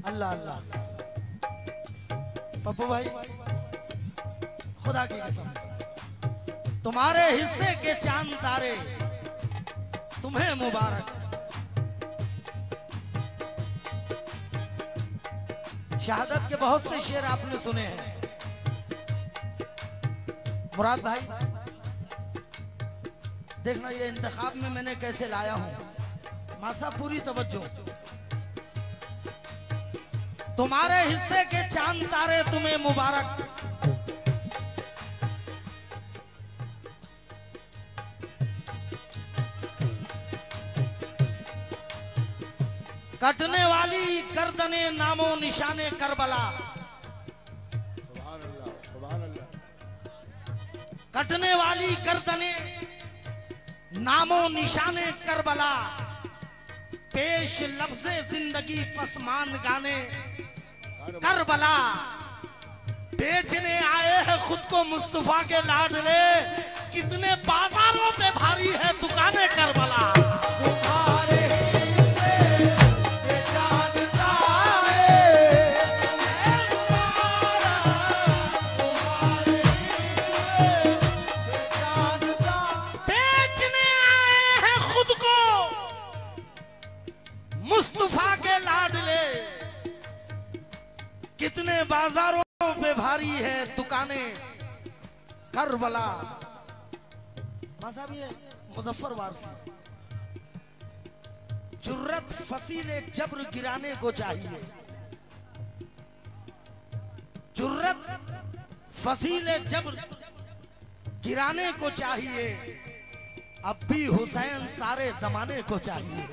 अल्लाह अल्लाह। पप्पू भाई खुदा की कसम, तुम्हारे हिस्से के चांद तारे तुम्हें मुबारक। शहादत के बहुत से शेर आपने सुने हैं। मुराद भाई देखना ये इंतखाब में मैंने कैसे लाया हूं। मासा पूरी तवज्जो। तुम्हारे हिस्से के चांद तारे तुम्हें मुबारक। कटने वाली गर्दने नामो निशाने करबला। कटने वाली गर्दने नामो निशाने करबला। पेश लफ्ज़े जिंदगी पसमान गाने करबला। बेचने आए हैं खुद को मुस्तफा के लाडले। कितने बाजारों पे भारी है दुकानें करबला। मुस्तफा के लाडले कितने बाजारों पे भारी है दुकानें करबला। मज़हब ये मुजफ्फरवार से। जुर्रत फसीले जब्र गिराने को चाहिए। जुर्रत फसीले जब्र गिराने को चाहिए। अब भी हुसैन सारे जमाने को चाहिए।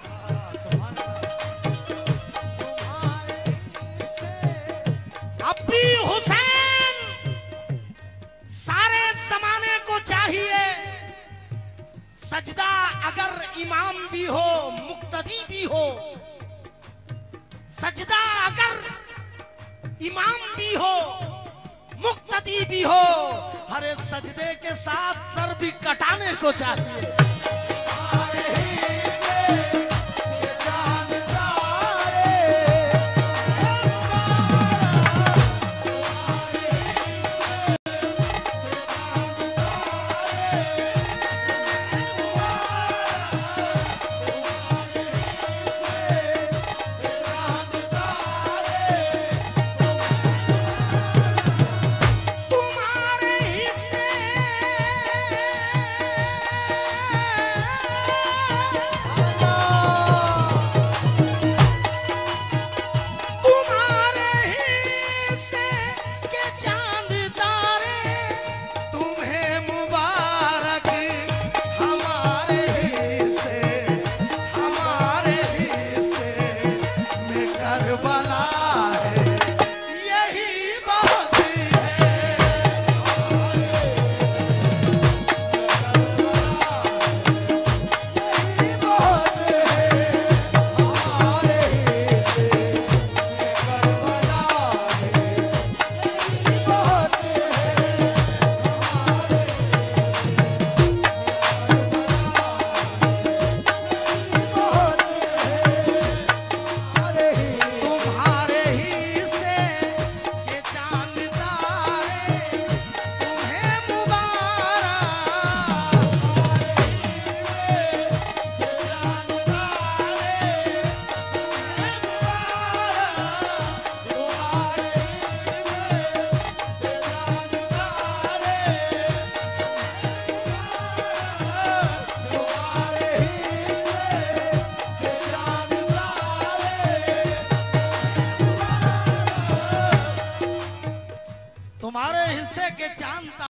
अब भी हुसैन सारे जमाने को चाहिए। सजदा अगर इमाम भी हो मुक्तदी भी हो। सजदा अगर इमाम भी हो मुक्तदी भी हो। हर सजदे के साथ सर भी कटाने को चाहिए।